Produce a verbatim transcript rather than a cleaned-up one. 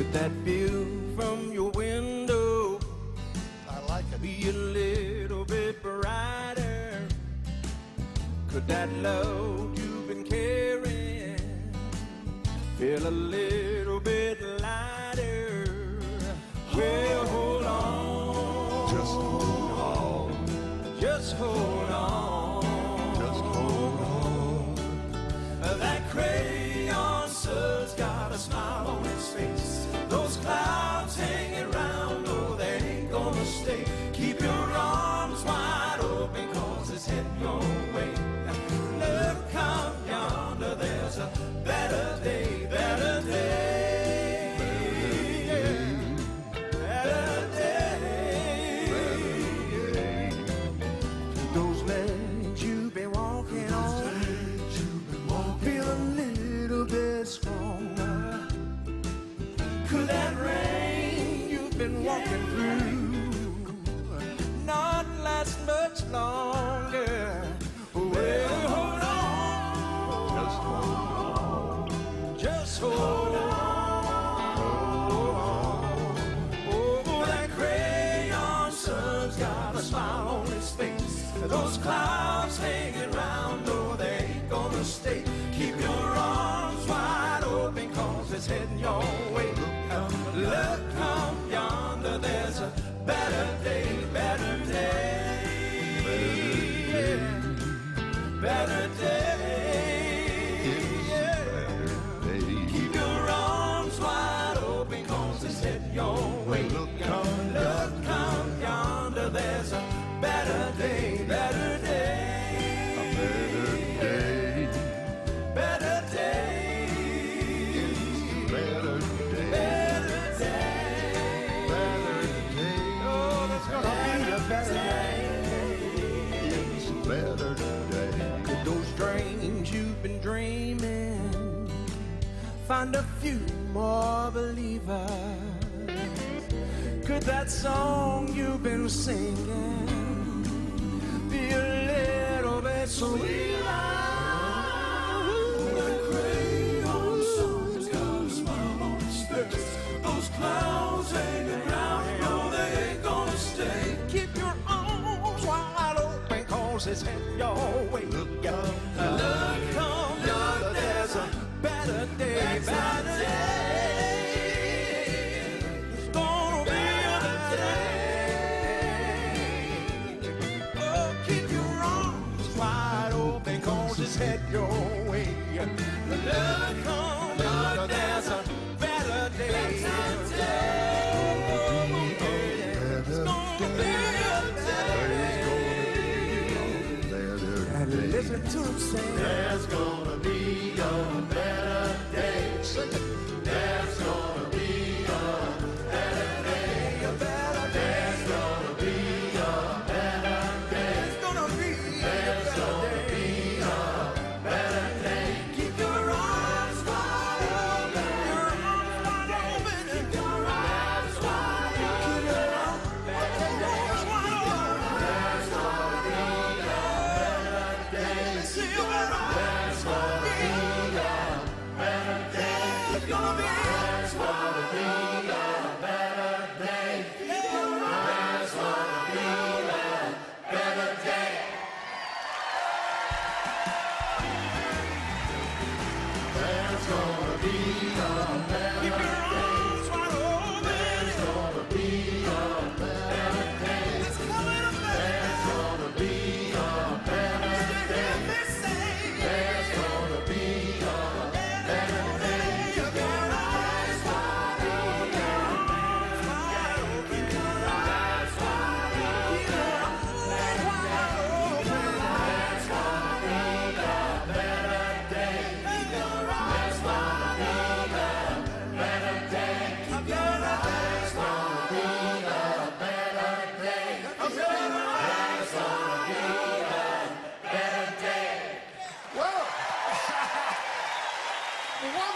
Could that view from your window I like it. be a little bit brighter? Could that load you've been carrying feel a little bit lighter? Well, hold on. Just hold on. Just hold on. Just hold on. That crayon sun's got a smile on his face. Those clouds hanging around, oh, they ain't gonna stay. Keep your arms wide open, cause it's heading your way. Look, come yonder, there's a better day, better day. Better day. Those legs you've been walking on feel a little bit stronger. Could that rain you've been walking through not last much longer? Well, hold on. Just hold on. Just hold on. Oh, that crayon sun's got a smile on his face. Those clouds hanging round, oh, they ain't gonna stay. Keep your arms wide open, cause it's heading your way. Look, come yonder, there's a better day, better day. Better day. Keep your arms wide open, cause it's heading your way. Look, come, look, come yonder, there's a better day, better day. Better day. Better day. Better day. Better day. Better day. Oh, that's gonna be a better day. It's a better day. Could those dreams you've been dreaming find a few more believers? Could that song you've been singing be a little bit sweeter? That crayon sun's got a smile on his face. Those clouds hanging around, no, they ain't gonna stay. Keep your arms wide open, cause it's heading your way. Look, look, come, look, there's a better day, better day. It's gonna be a better day. Oh, keep your arms wide open, cause it's heading your way. Look, come, look, there's a better day. It's gonna be a better day. And listen to him sing. There's gonna be a better day. There's gonna be a better day. A better day. There's gonna be a better day. It's gonna be a There's better gonna day. be a better day. Keep your arms wide open. Your arms wide open. Keep your arms wide open. Keep your arms wide open. There's gonna be a better day. See you around. There's gonna be a better day. It's gonna be. There's gonna be a better day. There's gonna be a better day. There's gonna be a better Keep your arms wide open. There's gonna be a better day. It's coming up There's gonna be a better day. They say. There's gonna be a better day. Keep your eyes wide open. Keep your eyes wide open. Keep your eyes wide open. There's gonna be a better day. Keep your eyes There's gonna be a better day. Keep your eyes There's gonna be a better day. Keep your eyes There's gonna be a better day. Well, what